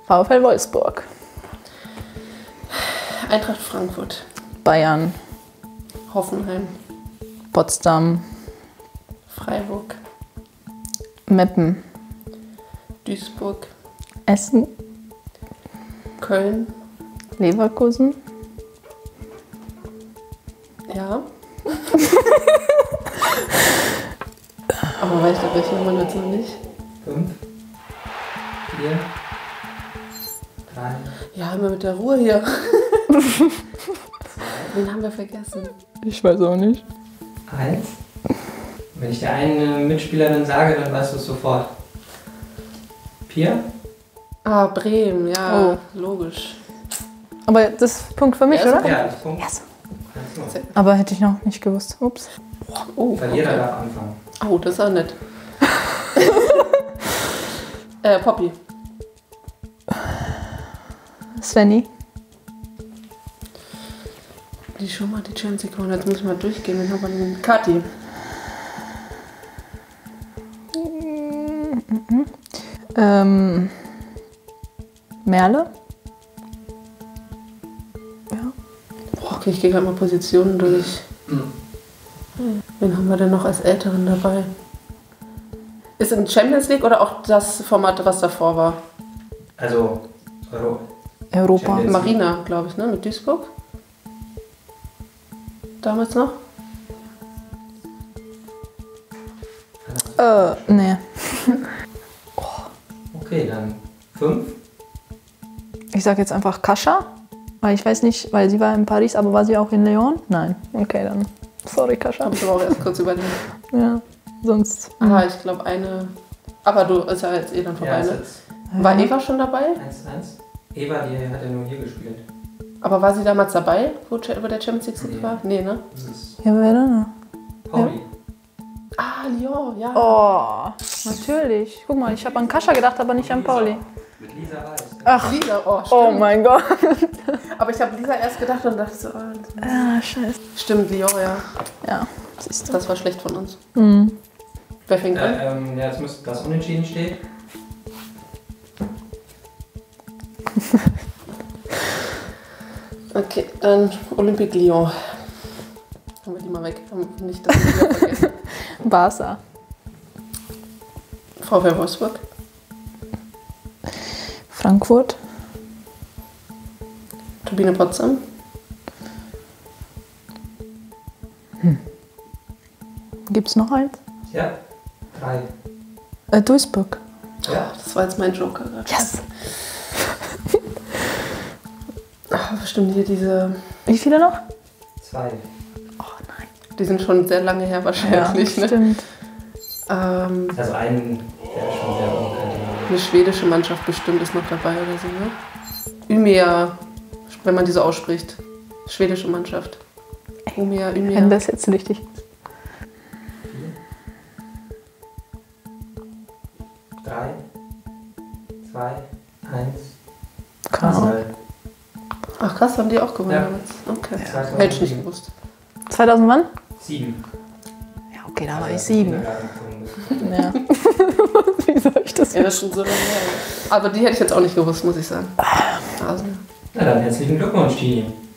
VfL Wolfsburg. Eintracht Frankfurt. Bayern. Hoffenheim. Potsdam. Freiburg. Meppen. Duisburg. Essen. Köln. Leverkusen. Ja. Aber weißt du, welche Nummer jetzt noch nicht? 5, 4, 3. Ja, immer mit der Ruhe hier. Wen haben wir vergessen? Ich weiß auch nicht. 1. Wenn ich dir eine Mitspielerin sage, dann weißt du es sofort. Pia? Ah, Bremen, ja, Oh. logisch. Aber das ist Punkt für mich, Ja, oder? Ja, das ist Punkt. Yes. 1-0. Aber hätte ich noch nicht gewusst. Ups. Oh, Verlierer darf anfangen. Oh, das ist auch nett. Poppy. Svenny. Die schon mal die Champions League gewonnen. Jetzt muss ich mal durchgehen. Wen haben wir denn? Kathi. Merle. Boah, okay, ich gehe gerade mal Positionen durch. Wen haben wir denn noch als Älteren dabei? Ist in Champions League oder auch das Format, was davor war? Also, Europa. Champions- Marina, glaube ich, ne? Mit Duisburg? Damals noch? Nee. okay, dann 5. Ich sage jetzt einfach Kascha, weil ich weiß nicht, weil sie war in Paris, aber war sie auch in Lyon? Nein. Okay, dann. Sorry, Kascha. Habe ich aber auch erst kurz überlegt. Ja, sonst. Ah, ich glaube eine. Aber du ist ja jetzt eh dann vorbei, Ja, ist ne? jetzt War Eva schon dabei? 1-1. Eva, die hat ja nur hier gespielt. Aber war sie damals dabei, wo der Champions League Sieg Nee. war? Nee, ne? Das ist Ja, wer denn? Pauli. Ah, Lyon, ja. Oh, natürlich. Guck mal, ich habe an Kascha gedacht, aber nicht an Pauli. Mit Lisa Weiß. Ach, Lisa, oh, stimmt. oh mein Gott. Aber ich habe Lisa erst gedacht und dachte so, Ah, scheiße. stimmt, Lyon, ja. Ja, siehst du. Das war schlecht von uns. Mhm. Wer fängt an? Ja, jetzt müsste das Unentschieden steht. Okay, dann Olympique Lyon. Haben wir die mal weg. Haben wir nicht das wieder vergessen. Barca. VfL Wolfsburg. Frankfurt. Turbine Potsdam. Gibt's noch eins? Ja. 3. Duisburg. Ja. Das war jetzt mein Joker gerade. Yes. Ach, bestimmt hier diese. Wie viele noch? 2. Oh nein. Die sind schon sehr lange her wahrscheinlich. Ne? Stimmt. Also einen, der ist schon sehr unbekannt. Eine schwedische Mannschaft bestimmt ist noch dabei oder so, ne? Umeå, wenn man die so ausspricht. Schwedische Mannschaft. Umeå, Wenn Umeå. das jetzt richtig. 3, 2, 1. Keine Ahnung. Ach krass, haben die auch gewonnen Ja. damals. Okay. Ja. Hätte ich nicht gewusst. 2000 wann? 7. Ja, okay, da war Also ich 7. Ja. Wie soll ich das Ja, das ist schon so lange her. Aber die hätte ich jetzt auch nicht gewusst, muss ich sagen. Also, Na dann herzlichen Glückwunsch, Tini.